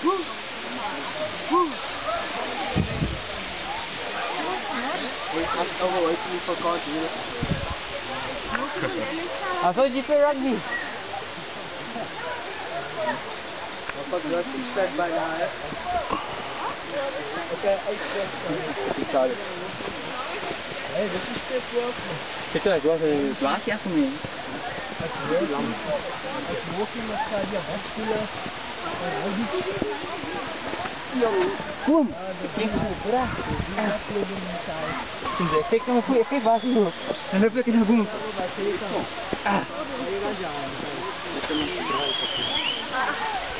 I thought you play rugby. I've got your six-pack by now, eh? Okay, 8 packs. Hey, this is step 12. Kijk uit, wat een glaasje voor mij. Als je walking met je wasstoelen. Boom! Ik kijk naar mijn goede effect was hier. En dan heb ik een boom. Ah.